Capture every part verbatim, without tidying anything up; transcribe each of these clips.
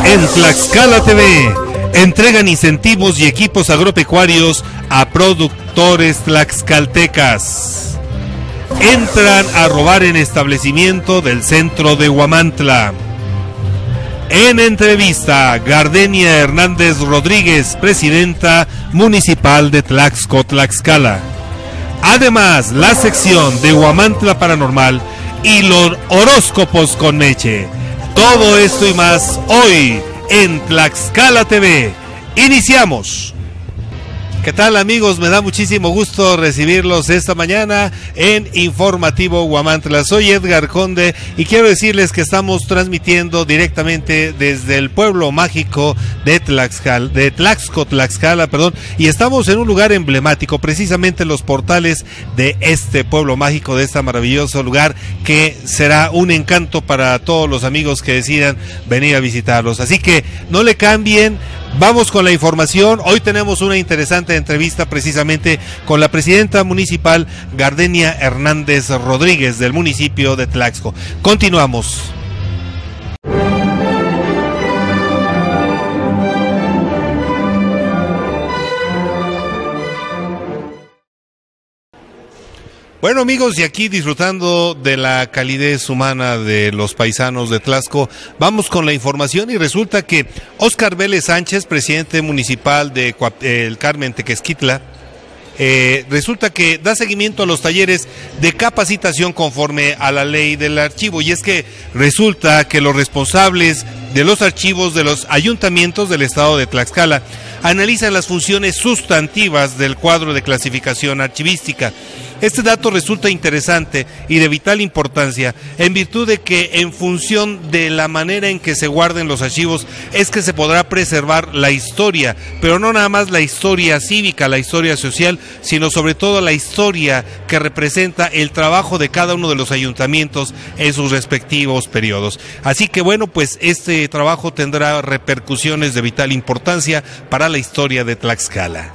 En Tlaxcala T V, entregan incentivos y equipos agropecuarios a productores tlaxcaltecas. Entran a robar en establecimiento del centro de Huamantla. En entrevista, Gardenia Hernández Rodríguez, presidenta municipal de Tlaxco, Tlaxcala. Además, la sección de Huamantla Paranormal y los horóscopos con Meche. Todo esto y más hoy en Tlaxcala T V. Iniciamos. ¿Qué tal, amigos? Me da muchísimo gusto recibirlos esta mañana en Informativo Huamantla. Soy Edgar Conde y quiero decirles que estamos transmitiendo directamente desde el pueblo mágico de Tlaxcala, de Tlaxco, Tlaxcala, perdón, y estamos en un lugar emblemático, precisamente los portales de este pueblo mágico, de este maravilloso lugar que será un encanto para todos los amigos que decidan venir a visitarlos. Así que no le cambien. Vamos con la información. Hoy tenemos una interesante entrevista precisamente con la presidenta municipal Gardenia Hernández Rodríguez del municipio de Tlaxco. Continuamos. Bueno, amigos, y aquí disfrutando de la calidez humana de los paisanos de Tlaxco, vamos con la información y resulta que Óscar Vélez Sánchez, presidente municipal de El Carmen, Tequesquitla, eh, resulta que da seguimiento a los talleres de capacitación conforme a la ley del archivo, y es que resulta que los responsables de los archivos de los ayuntamientos del estado de Tlaxcala analizan las funciones sustantivas del cuadro de clasificación archivística. Este dato resulta interesante y de vital importancia en virtud de que en función de la manera en que se guarden los archivos es que se podrá preservar la historia, pero no nada más la historia cívica, la historia social, sino sobre todo la historia que representa el trabajo de cada uno de los ayuntamientos en sus respectivos periodos. Así que bueno, pues este trabajo tendrá repercusiones de vital importancia para la historia de Tlaxcala.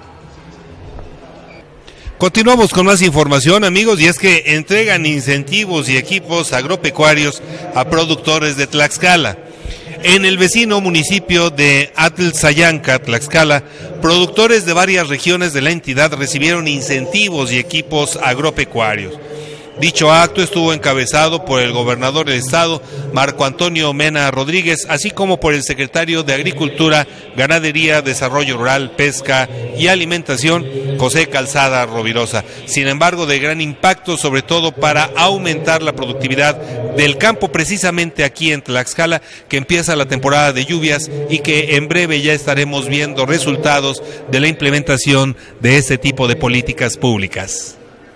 Continuamos con más información, amigos, y es que entregan incentivos y equipos agropecuarios a productores de Tlaxcala. En el vecino municipio de Atlzayanca, Tlaxcala, productores de varias regiones de la entidad recibieron incentivos y equipos agropecuarios. Dicho acto estuvo encabezado por el gobernador del estado, Marco Antonio Mena Rodríguez, así como por el secretario de Agricultura, Ganadería, Desarrollo Rural, Pesca y Alimentación, José Calzada Rovirosa. Sin embargo, de gran impacto, sobre todo para aumentar la productividad del campo, precisamente aquí en Tlaxcala, que empieza la temporada de lluvias y que en breve ya estaremos viendo resultados de la implementación de este tipo de políticas públicas.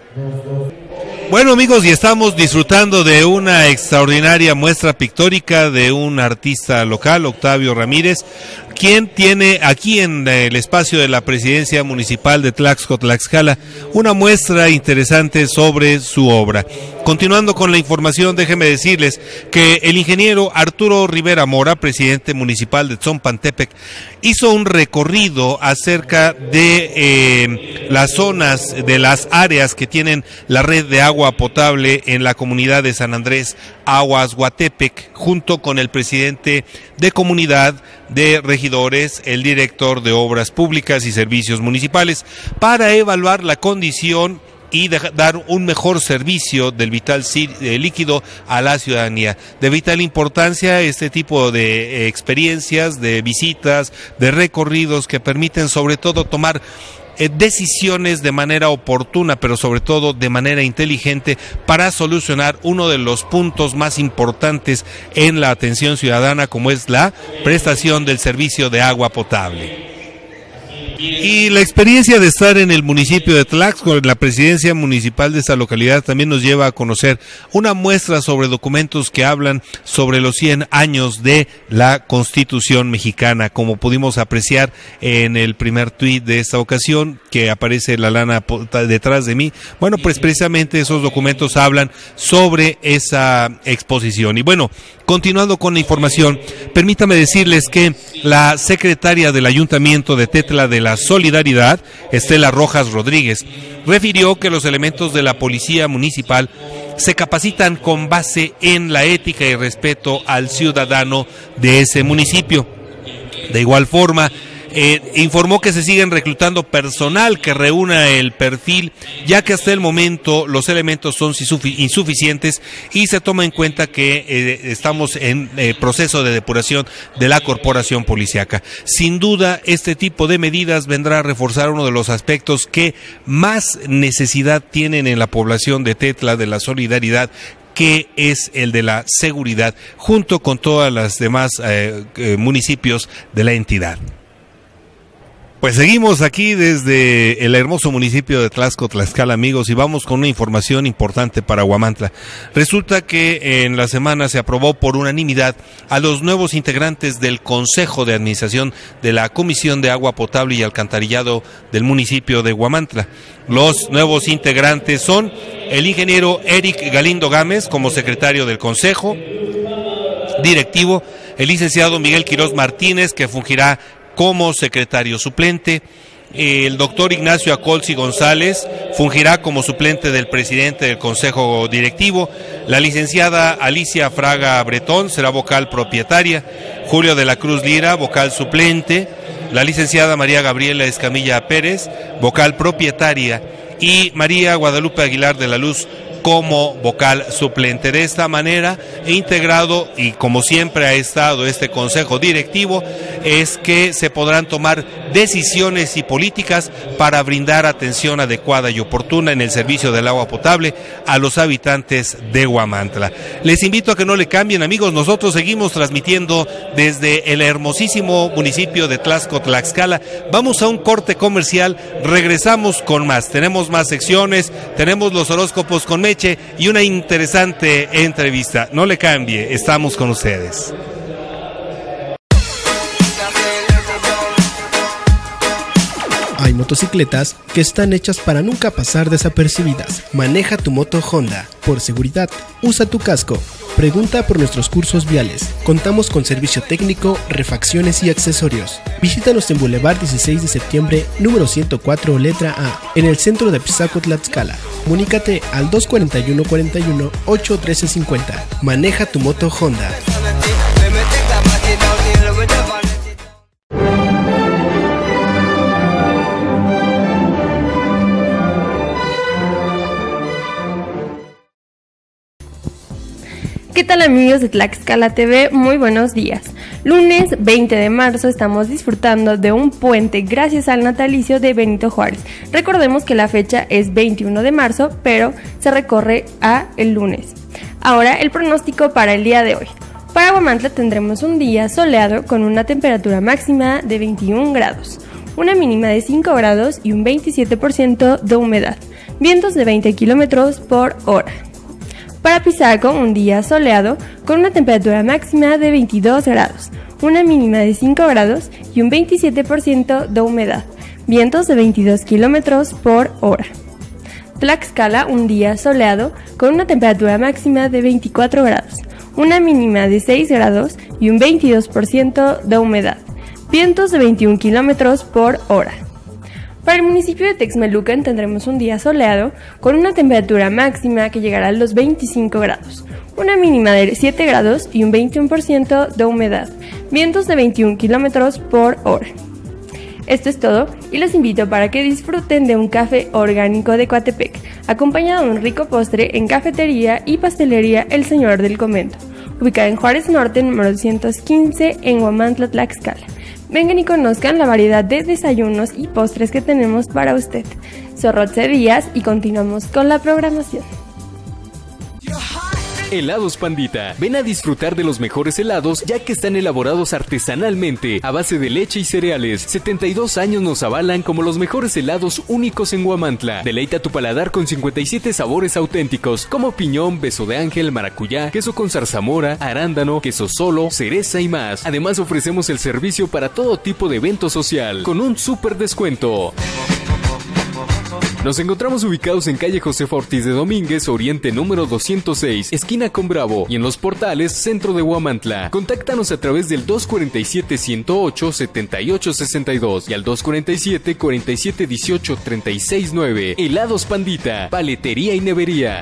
Bueno, amigos, y estamos disfrutando de una extraordinaria muestra pictórica de un artista local, Octavio Ramírez, quien tiene aquí en el espacio de la presidencia municipal de Tlaxco, Tlaxcala, una muestra interesante sobre su obra. Continuando con la información, déjenme decirles que el ingeniero Arturo Rivera Mora, presidente municipal de Tzompan-Tepec, hizo un recorrido acerca de eh, las zonas, de las áreas que tienen la red de agua potable en la comunidad de San Andrés Aguas-Guatepec, junto con el presidente de comunidad, de regidores, el director de Obras Públicas y Servicios Municipales, para evaluar la condición y de dar un mejor servicio del vital líquido a la ciudadanía. De vital importancia este tipo de experiencias, de visitas, de recorridos que permiten sobre todo tomar Eh, decisiones de manera oportuna, pero sobre todo de manera inteligente para solucionar uno de los puntos más importantes en la atención ciudadana, como es la prestación del servicio de agua potable. Y la experiencia de estar en el municipio de Tlaxco, en la presidencia municipal de esta localidad, también nos lleva a conocer una muestra sobre documentos que hablan sobre los cien años de la Constitución mexicana, como pudimos apreciar en el primer tuit de esta ocasión, que aparece la lana detrás de mí. Bueno, pues precisamente esos documentos hablan sobre esa exposición. Y bueno, continuando con la información, permítame decirles que la secretaria del Ayuntamiento de Tetla de la Solidaridad, Estela Rojas Rodríguez, refirió que los elementos de la Policía Municipal se capacitan con base en la ética y respeto al ciudadano de ese municipio. De igual forma, Eh, informó que se siguen reclutando personal que reúna el perfil, ya que hasta el momento los elementos son insuficientes y se toma en cuenta que eh, estamos en eh, proceso de depuración de la corporación policíaca. Sin duda, este tipo de medidas vendrá a reforzar uno de los aspectos que más necesidad tienen en la población de Tetla, de la solidaridad, que es el de la seguridad, junto con todas las demás eh, eh, municipios de la entidad. Pues seguimos aquí desde el hermoso municipio de Tlaxco, Tlaxcala, amigos, y vamos con una información importante para Huamantla. Resulta que en la semana se aprobó por unanimidad a los nuevos integrantes del Consejo de Administración de la Comisión de Agua Potable y Alcantarillado del municipio de Huamantla. Los nuevos integrantes son el ingeniero Eric Galindo Gámez como secretario del Consejo Directivo, el licenciado Miguel Quirós Martínez, que fungirá como secretario suplente, el doctor Ignacio Acolsi González fungirá como suplente del presidente del Consejo Directivo, la licenciada Alicia Fraga Bretón será vocal propietaria, Julio de la Cruz Lira, vocal suplente, la licenciada María Gabriela Escamilla Pérez, vocal propietaria, y María Guadalupe Aguilar de la Luz como vocal suplente. De esta manera, integrado y como siempre ha estado este consejo directivo, es que se podrán tomar decisiones y políticas para brindar atención adecuada y oportuna en el servicio del agua potable a los habitantes de Huamantla. Les invito a que no le cambien, amigos, nosotros seguimos transmitiendo desde el hermosísimo municipio de Tlaxco, Tlaxcala. Vamos a un corte comercial, regresamos con más, tenemos más secciones, tenemos los horóscopos con Meche y una interesante entrevista. No le cambie, estamos con ustedes. Hay motocicletas que están hechas para nunca pasar desapercibidas. Maneja tu moto Honda. Por seguridad, usa tu casco. Pregunta por nuestros cursos viales. Contamos con servicio técnico, refacciones y accesorios. Visítanos en Boulevard dieciséis de septiembre, número ciento cuatro, letra A, en el centro de Pisaco, Tlaxcala. Comunícate al dos cuatro uno, cuatro uno, ocho uno tres cinco cero. Maneja tu moto Honda. ¿Qué tal, amigos de Tlaxcala T V? Muy buenos días. Lunes veinte de marzo estamos disfrutando de un puente gracias al natalicio de Benito Juárez. Recordemos que la fecha es veintiuno de marzo, pero se recorre a el lunes. Ahora el pronóstico para el día de hoy. Para Huamantla tendremos un día soleado con una temperatura máxima de veintiún grados, una mínima de cinco grados y un veintisiete por ciento de humedad, vientos de veinte kilómetros por hora. Para Pisaco, un día soleado con una temperatura máxima de veintidós grados, una mínima de cinco grados y un veintisiete por ciento de humedad, vientos de veintidós kilómetros por hora. Tlaxcala, un día soleado con una temperatura máxima de veinticuatro grados, una mínima de seis grados y un veintidós por ciento de humedad, vientos de veintiún kilómetros por hora. Para el municipio de Texmelucan tendremos un día soleado con una temperatura máxima que llegará a los veinticinco grados, una mínima de siete grados y un veintiuno por ciento de humedad, vientos de veintiún kilómetros por hora. Esto es todo y los invito para que disfruten de un café orgánico de Coatepec, acompañado de un rico postre en Cafetería y Pastelería El Señor del Convento, ubicada en Juárez Norte, número doscientos quince, en Huamantla, Tlaxcala. Vengan y conozcan la variedad de desayunos y postres que tenemos para usted. Soy Rotze Díaz y continuamos con la programación. Helados Pandita. Ven a disfrutar de los mejores helados ya que están elaborados artesanalmente a base de leche y cereales. setenta y dos años nos avalan como los mejores helados únicos en Huamantla. Deleita tu paladar con cincuenta y siete sabores auténticos como piñón, beso de ángel, maracuyá, queso con zarzamora, arándano, queso solo, cereza y más. Además ofrecemos el servicio para todo tipo de evento social con un súper descuento. Nos encontramos ubicados en calle Josefa Ortiz de Domínguez, Oriente número doscientos seis, esquina con Bravo, y en Los Portales, centro de Huamantla. Contáctanos a través del dos cuatro siete, uno cero ocho, siete ocho seis dos y al dos cuatro siete, cuatro siete uno ocho, tres seis nueve. Helados Pandita, paletería y nevería.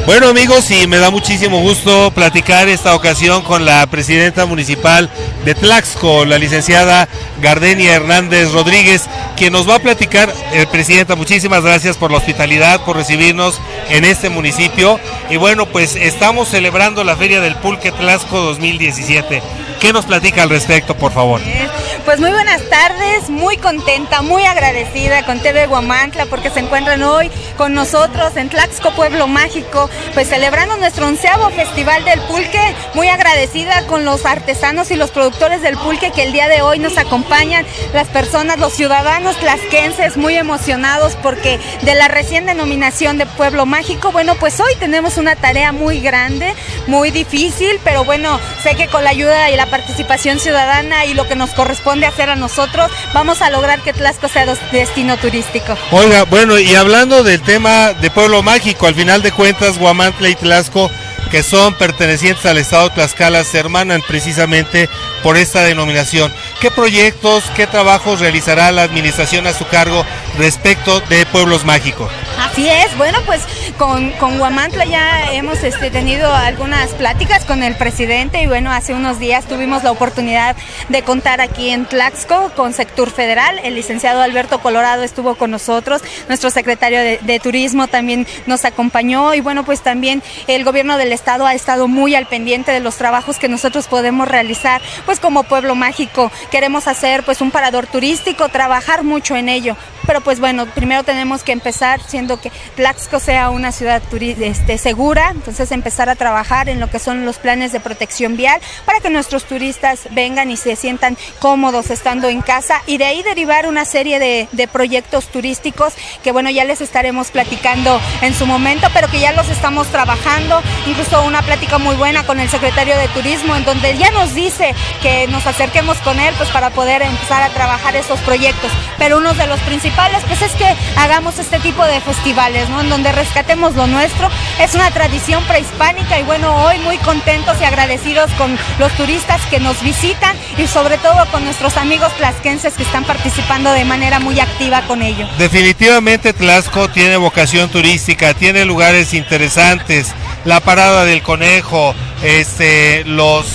Bueno, amigos, y me da muchísimo gusto platicar esta ocasión con la presidenta municipal de Tlaxco, la licenciada Gardenia Hernández Rodríguez, quien nos va a platicar. Eh, presidenta, muchísimas gracias por la hospitalidad, por recibirnos en este municipio. Y bueno, pues estamos celebrando la Feria del Pulque Tlaxco dos mil diecisiete. ¿Qué nos platica al respecto, por favor? Pues muy buenas tardes, muy contenta, muy agradecida con T V Huamantla porque se encuentran hoy con nosotros en Tlaxco, Pueblo Mágico, pues celebrando nuestro onceavo Festival del Pulque. Muy agradecida con los artesanos y los productores del pulque que el día de hoy nos acompañan, las personas, los ciudadanos tlaxquenses muy emocionados porque de la recién denominación de Pueblo Mágico. Bueno, pues hoy tenemos una tarea muy grande, muy difícil, pero bueno, sé que con la ayuda y la participación ciudadana y lo que nos corresponde hacer a nosotros, vamos a lograr que Tlaxco sea destino turístico. Oiga, bueno, y hablando del tema de Pueblo Mágico, al final de cuentas, Huamantla y Tlaxco, que son pertenecientes al estado de Tlaxcala, se hermanan precisamente por esta denominación. ¿Qué proyectos, qué trabajos realizará la administración a su cargo respecto de pueblos mágicos? Así es, bueno, pues con, con Huamantla ya hemos este, tenido algunas pláticas con el presidente y bueno, hace unos días tuvimos la oportunidad de contar aquí en Tlaxco con Sectur Federal. El licenciado Alberto Colorado estuvo con nosotros, nuestro secretario de, de Turismo también nos acompañó y bueno, pues también el gobierno del estado ha estado muy al pendiente de los trabajos que nosotros podemos realizar, pues como Pueblo Mágico queremos hacer pues un parador turístico, trabajar mucho en ello, pero pues bueno, primero tenemos que empezar siendo que Tlaxco sea una ciudad este, segura, entonces empezar a trabajar en lo que son los planes de protección vial para que nuestros turistas vengan y se sientan cómodos estando en casa y de ahí derivar una serie de, de proyectos turísticos que bueno, ya les estaremos platicando en su momento, pero que ya los estamos trabajando, incluso una plática muy buena con el secretario de Turismo en donde ya nos dice que nos acerquemos con él pues para poder empezar a trabajar esos proyectos, pero uno de los principales pues es que hagamos este tipo de festivales, ¿no? En donde rescatemos lo nuestro, es una tradición prehispánica y bueno, hoy muy contentos y agradecidos con los turistas que nos visitan y sobre todo con nuestros amigos tlaxquenses que están participando de manera muy activa con ello. Definitivamente Tlaxco tiene vocación turística, tiene lugares interesantes, la parada del conejo, este, los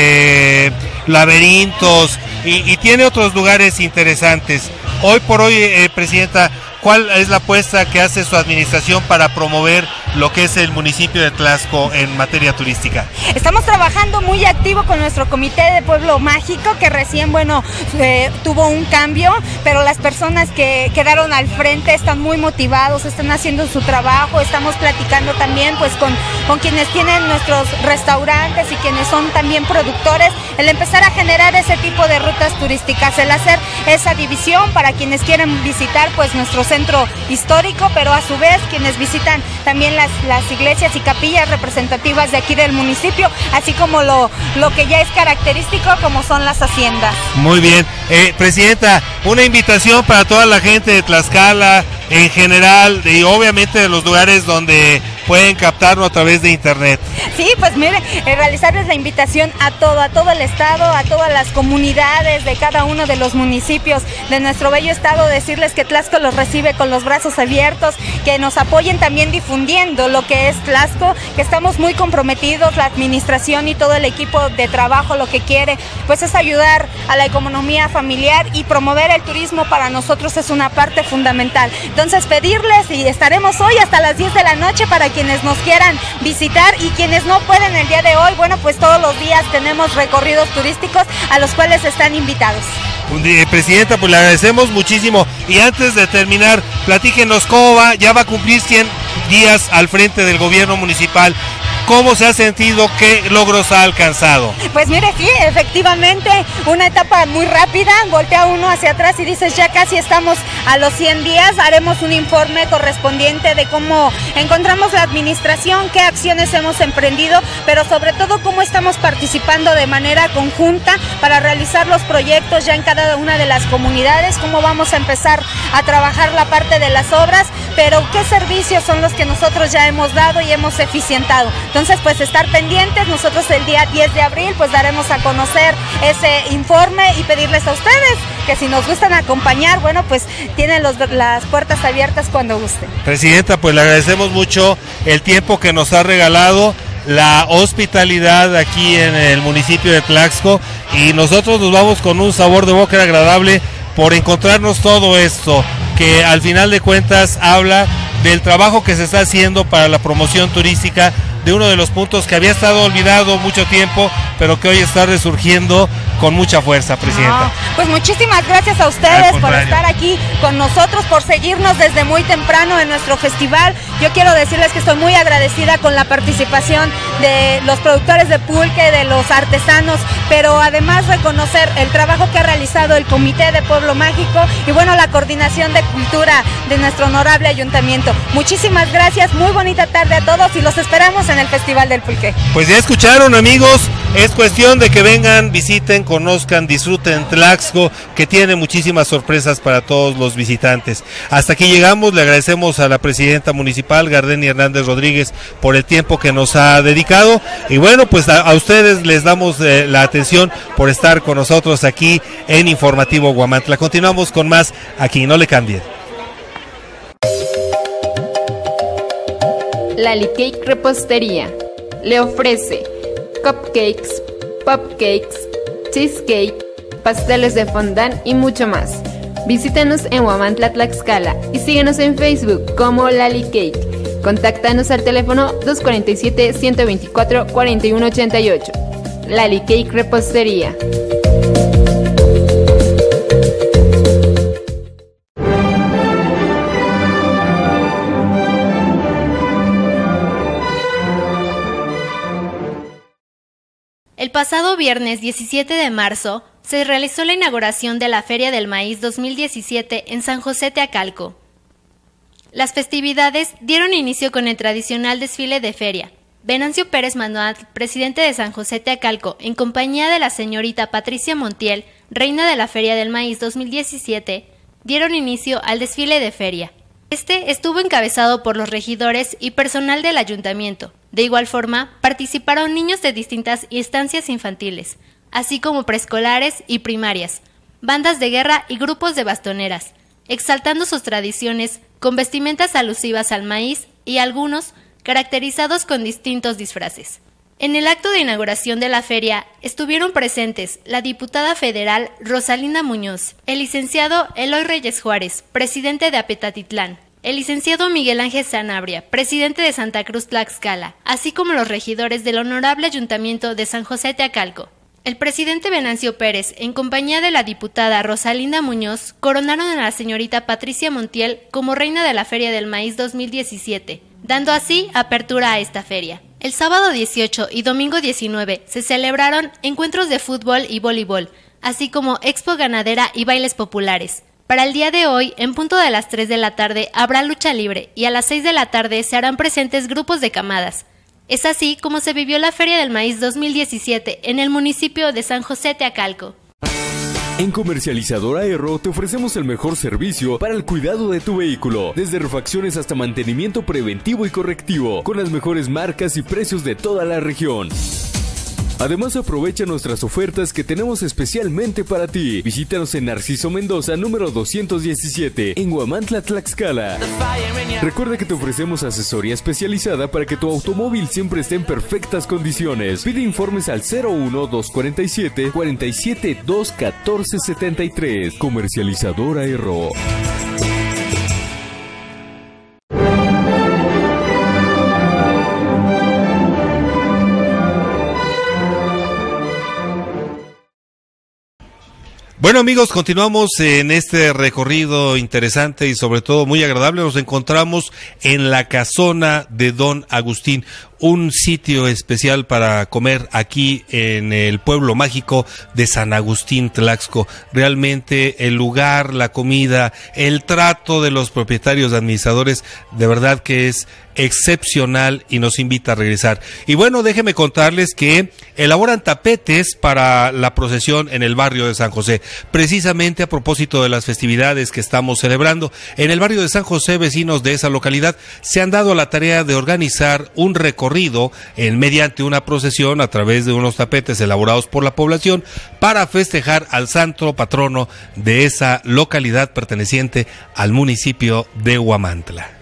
eh, laberintos y, y tiene otros lugares interesantes. Hoy por hoy, eh, Presidenta, ¿cuál es la apuesta que hace su administración para promover lo que es el municipio de Tlaxco en materia turística? Estamos trabajando muy activo con nuestro comité de Pueblo Mágico que recién, bueno, eh, tuvo un cambio, pero las personas que quedaron al frente están muy motivados, están haciendo su trabajo, estamos platicando también pues con, con quienes tienen nuestros restaurantes y quienes son también productores, el empezar a generar ese tipo de rutas turísticas, el hacer esa división para quienes quieren visitar pues nuestro centro histórico, pero a su vez quienes visitan también las, las iglesias y capillas representativas de aquí del municipio, así como lo, lo que ya es característico como son las haciendas. Muy bien, eh, Presidenta, una invitación para toda la gente de Tlaxcala en general y obviamente de los lugares donde pueden captarlo a través de internet. Sí, pues miren, eh, realizarles la invitación a todo, a todo el estado, a todas las comunidades de cada uno de los municipios de nuestro bello estado, decirles que Tlaxco los recibe con los brazos abiertos, que nos apoyen también difundiendo lo que es Tlaxco, que estamos muy comprometidos, la administración y todo el equipo de trabajo lo que quiere, pues es ayudar a la economía familiar y promover el turismo para nosotros es una parte fundamental. Entonces pedirles y estaremos hoy hasta las diez de la noche para quienes nos quieran visitar y quienes no pueden el día de hoy, bueno, pues todos los días tenemos recorridos turísticos a los cuales están invitados. Presidenta, pues le agradecemos muchísimo y antes de terminar, platíquenos cómo va, ya va a cumplir cien días al frente del gobierno municipal. ¿Cómo se ha sentido? ¿Qué logros ha alcanzado? Pues mire, sí, efectivamente, una etapa muy rápida, voltea uno hacia atrás y dices, ya casi estamos a los cien días, haremos un informe correspondiente de cómo encontramos la administración, qué acciones hemos emprendido, pero sobre todo cómo estamos participando de manera conjunta para realizar los proyectos ya en cada una de las comunidades, cómo vamos a empezar a trabajar la parte de las obras, pero qué servicios son los que nosotros ya hemos dado y hemos eficientado. Entonces, pues estar pendientes, nosotros el día diez de abril pues daremos a conocer ese informe y pedirles a ustedes que si nos gustan acompañar, bueno, pues tienen los, las puertas abiertas cuando gusten. Presidenta, pues le agradecemos mucho el tiempo que nos ha regalado, la hospitalidad aquí en el municipio de Tlaxco, y nosotros nos vamos con un sabor de boca agradable por encontrarnos todo esto, que al final de cuentas habla del trabajo que se está haciendo para la promoción turística de uno de los puntos que había estado olvidado mucho tiempo, pero que hoy está resurgiendo con mucha fuerza, Presidenta. No, pues muchísimas gracias a ustedes por estar aquí con nosotros, por seguirnos desde muy temprano en nuestro festival. Yo quiero decirles que estoy muy agradecida con la participación de los productores de pulque, de los artesanos, pero además reconocer el trabajo que ha realizado el Comité de Pueblo Mágico y bueno, la coordinación de cultura de nuestro honorable ayuntamiento. Muchísimas gracias, muy bonita tarde a todos y los esperamos en el Festival del Pulque. Pues ya escucharon, amigos, es cuestión de que vengan, visiten, conozcan, disfruten Tlaxco, que tiene muchísimas sorpresas para todos los visitantes. Hasta aquí llegamos, le agradecemos a la presidenta municipal, Gardenia Hernández Rodríguez, por el tiempo que nos ha dedicado, y bueno, pues a, a ustedes les damos eh, la atención por estar con nosotros aquí en Informativo Huamantla. Continuamos con más aquí, no le cambien. Lali Cake Repostería le ofrece cupcakes, popcakes, cheesecake, pasteles de fondant y mucho más. Visítanos en Huamantla, Tlaxcala y síguenos en Facebook como Lali Cake. Contáctanos al teléfono dos cuatro siete, uno dos cuatro, cuatro uno ocho ocho. Lali Cake Repostería. El pasado viernes diecisiete de marzo se realizó la inauguración de la Feria del Maíz dos mil diecisiete en San José Teacalco. Las festividades dieron inicio con el tradicional desfile de feria. Venancio Pérez Manuel, presidente de San José Teacalco, en compañía de la señorita Patricia Montiel, reina de la Feria del Maíz dos mil diecisiete, dieron inicio al desfile de feria. Este estuvo encabezado por los regidores y personal del ayuntamiento. De igual forma, participaron niños de distintas instancias infantiles, así como preescolares y primarias, bandas de guerra y grupos de bastoneras, exaltando sus tradiciones con vestimentas alusivas al maíz y algunos caracterizados con distintos disfraces. En el acto de inauguración de la feria estuvieron presentes la diputada federal Rosalinda Muñoz, el licenciado Eloy Reyes Juárez, presidente de Apetatitlán, el licenciado Miguel Ángel Sanabria, presidente de Santa Cruz Tlaxcala, así como los regidores del Honorable Ayuntamiento de San José Teacalco. El presidente Venancio Pérez, en compañía de la diputada Rosalinda Muñoz, coronaron a la señorita Patricia Montiel como reina de la Feria del Maíz dos mil diecisiete, dando así apertura a esta feria. El sábado dieciocho y domingo diecinueve se celebraron encuentros de fútbol y voleibol, así como expo ganadera y bailes populares. Para el día de hoy, en punto de las tres de la tarde, habrá lucha libre y a las seis de la tarde se harán presentes grupos de camadas. Es así como se vivió la Feria del Maíz dos mil diecisiete en el municipio de San José Teacalco. En Comercializadora Erro te ofrecemos el mejor servicio para el cuidado de tu vehículo, desde refacciones hasta mantenimiento preventivo y correctivo, con las mejores marcas y precios de toda la región. Además, aprovecha nuestras ofertas que tenemos especialmente para ti. Visítanos en Narciso Mendoza, número doscientos diecisiete, en Huamantla, Tlaxcala. Recuerda que te ofrecemos asesoría especializada para que tu automóvil siempre esté en perfectas condiciones. Pide informes al cero uno, dos cuatro siete, cuatro siete dos, uno cuatro siete tres. Comercializadora Erro. Bueno, amigos, continuamos en este recorrido interesante y sobre todo muy agradable. Nos encontramos en la casona de Don Agustín, un sitio especial para comer aquí en el pueblo mágico de San Agustín Tlaxco. Realmente el lugar, la comida, el trato de los propietarios, administradores, de verdad que es excepcional y nos invita a regresar. Y bueno, déjenme contarles que elaboran tapetes para la procesión en el barrio de San José, precisamente a propósito de las festividades que estamos celebrando. En el barrio de San José, vecinos de esa localidad se han dado la tarea de organizar un recorrido en mediante una procesión a través de unos tapetes elaborados por la población para festejar al santo patrono de esa localidad perteneciente al municipio de Huamantla.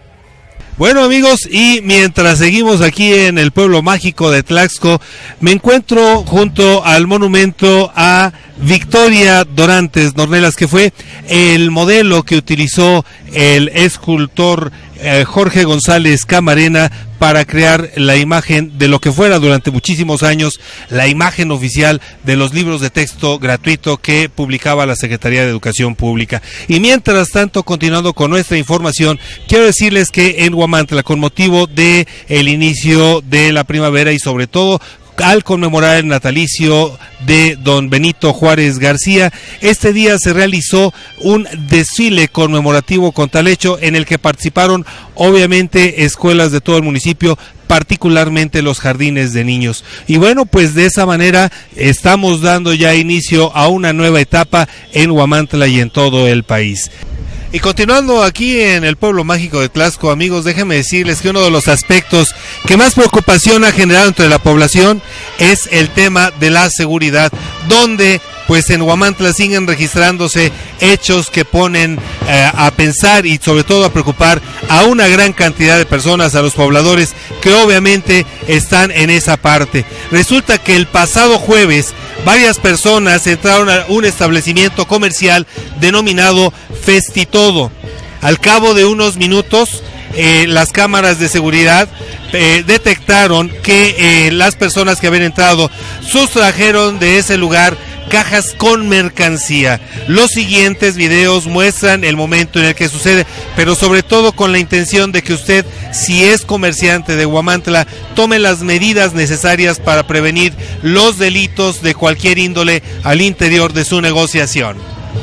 Bueno, amigos, y mientras seguimos aquí en el pueblo mágico de Tlaxco, me encuentro junto al monumento a Victoria Dorantes Nornelas, que fue el modelo que utilizó el escultor eh, Jorge González Camarena para crear la imagen de lo que fuera durante muchísimos años la imagen oficial de los libros de texto gratuito que publicaba la Secretaría de Educación Pública. Y mientras tanto, continuando con nuestra información, quiero decirles que en Huamantla, con motivo de el inicio de la primavera y sobre todo al conmemorar el natalicio de don Benito Juárez García, este día se realizó un desfile conmemorativo con tal hecho en el que participaron obviamente escuelas de todo el municipio, particularmente los jardines de niños. Y bueno, pues de esa manera estamos dando ya inicio a una nueva etapa en Huamantla y en todo el país. Y continuando aquí en el pueblo mágico de Tlaxco, amigos, déjenme decirles que uno de los aspectos que más preocupación ha generado entre la población es el tema de la seguridad, donde pues en Huamantla siguen registrándose hechos que ponen eh, a pensar y sobre todo a preocupar a una gran cantidad de personas, a los pobladores que obviamente están en esa parte. Resulta que el pasado jueves varias personas entraron a un establecimiento comercial denominado Festitodo. Al cabo de unos minutos, eh, las cámaras de seguridad eh, detectaron que eh, las personas que habían entrado sustrajeron de ese lugar cajas con mercancía. Los siguientes videos muestran el momento en el que sucede, pero sobre todo con la intención de que usted, si es comerciante de Huamantla, tome las medidas necesarias para prevenir los delitos de cualquier índole al interior de su negociación.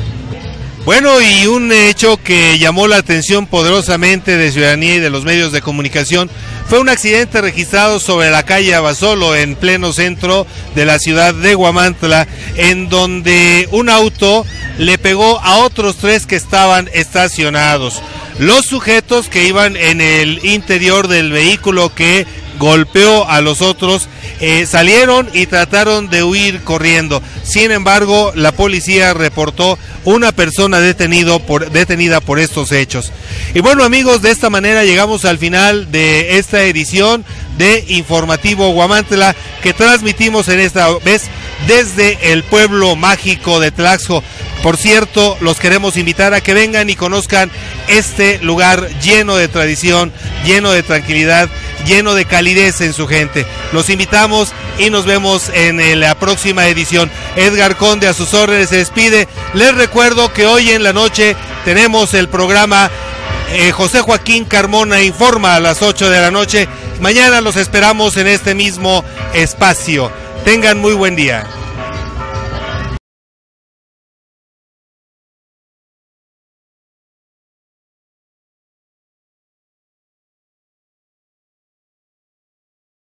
Bueno, y un hecho que llamó la atención poderosamente de ciudadanía y de los medios de comunicación fue un accidente registrado sobre la calle Abasolo en pleno centro de la ciudad de Huamantla, en donde un auto le pegó a otros tres que estaban estacionados. Los sujetos que iban en el interior del vehículo que golpeó a los otros eh, salieron y trataron de huir corriendo. Sin embargo, la policía reportó una persona detenido por, detenida por estos hechos. Y bueno, amigos, de esta manera llegamos al final de esta edición de Informativo Huamantla, que transmitimos en esta vez desde el pueblo mágico de Tlaxco. Por cierto, los queremos invitar a que vengan y conozcan este lugar lleno de tradición, lleno de tranquilidad, lleno de calidez en su gente. Los invitamos y nos vemos en la próxima edición. Edgar Conde a sus órdenes se despide. Les recuerdo que hoy en la noche tenemos el programa eh, José Joaquín Carmona Informa a las ocho de la noche. Mañana los esperamos en este mismo espacio. Tengan muy buen día.